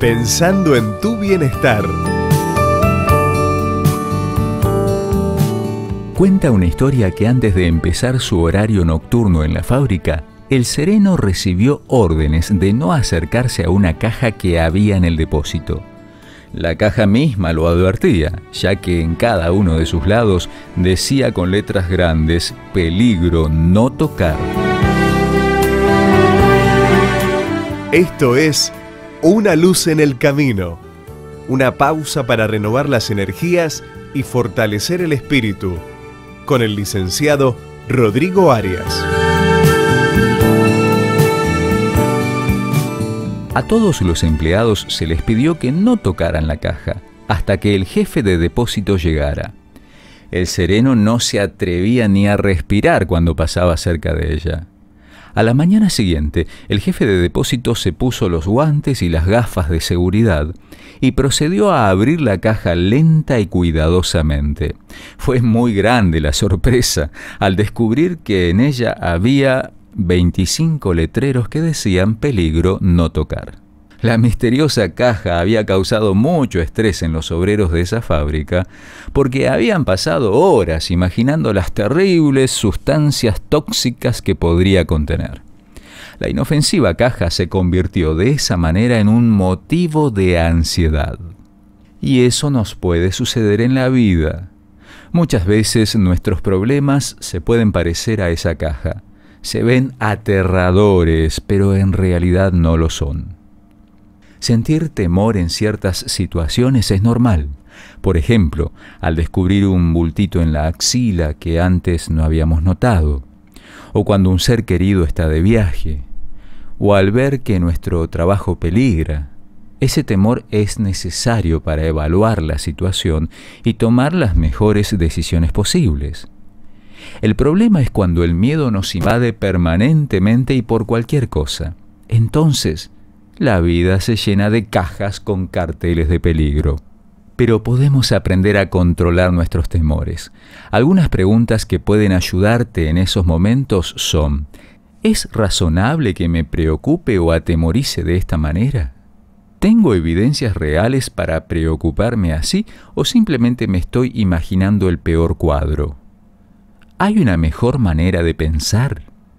pensando en tu bienestar. Cuenta una historia que antes de empezar su horario nocturno en la fábrica, el sereno recibió órdenes de no acercarse a una caja que había en el depósito. La caja misma lo advertía, ya que en cada uno de sus lados decía con letras grandes: peligro, no tocar. Esto es Una luz en el camino, una pausa para renovar las energías y fortalecer el espíritu, con el licenciado Rodrigo Arias. A todos los empleados se les pidió que no tocaran la caja hasta que el jefe de depósito llegara. El sereno no se atrevía ni a respirar cuando pasaba cerca de ella. A la mañana siguiente, el jefe de depósito se puso los guantes y las gafas de seguridad y procedió a abrir la caja lenta y cuidadosamente. Fue muy grande la sorpresa al descubrir que en ella había 25 letreros que decían peligro, no tocar. La misteriosa caja había causado mucho estrés en los obreros de esa fábrica porque habían pasado horas imaginando las terribles sustancias tóxicas que podría contener. La inofensiva caja se convirtió de esa manera en un motivo de ansiedad. Y eso nos puede suceder en la vida. Muchas veces nuestros problemas se pueden parecer a esa caja. Se ven aterradores, pero en realidad no lo son. Sentir temor en ciertas situaciones es normal. Por ejemplo, al descubrir un bultito en la axila que antes no habíamos notado, o cuando un ser querido está de viaje, o al ver que nuestro trabajo peligra. Ese temor es necesario para evaluar la situación y tomar las mejores decisiones posibles. El problema es cuando el miedo nos invade permanentemente y por cualquier cosa. Entonces, la vida se llena de cajas con carteles de peligro. Pero podemos aprender a controlar nuestros temores. Algunas preguntas que pueden ayudarte en esos momentos son: ¿es razonable que me preocupe o atemorice de esta manera? ¿Tengo evidencias reales para preocuparme así o simplemente me estoy imaginando el peor cuadro? ¿Hay una mejor manera de pensar?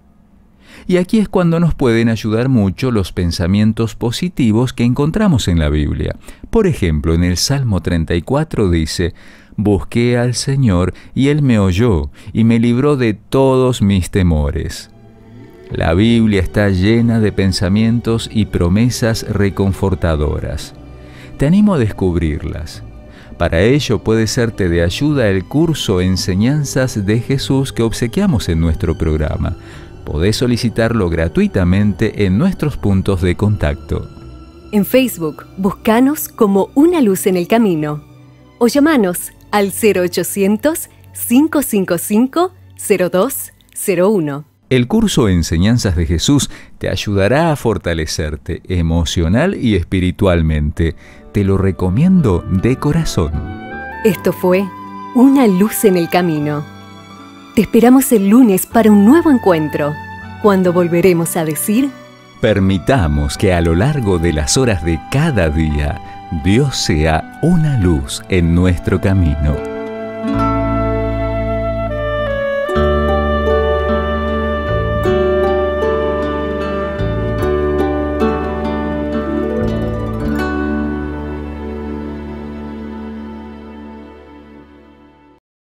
Y aquí es cuando nos pueden ayudar mucho los pensamientos positivos que encontramos en la Biblia. Por ejemplo, en el Salmo 34 dice: «Busqué al Señor y Él me oyó y me libró de todos mis temores». La Biblia está llena de pensamientos y promesas reconfortadoras. Te animo a descubrirlas. Para ello puede serte de ayuda el curso Enseñanzas de Jesús que obsequiamos en nuestro programa. Podés solicitarlo gratuitamente en nuestros puntos de contacto. En Facebook, búscanos como Una Luz en el Camino o llamanos al 0800-555-0201. El curso Enseñanzas de Jesús te ayudará a fortalecerte emocional y espiritualmente. Te lo recomiendo de corazón. Esto fue Una Luz en el Camino. Te esperamos el lunes para un nuevo encuentro, cuando volveremos a decir: permitamos que a lo largo de las horas de cada día, Dios sea una luz en nuestro camino.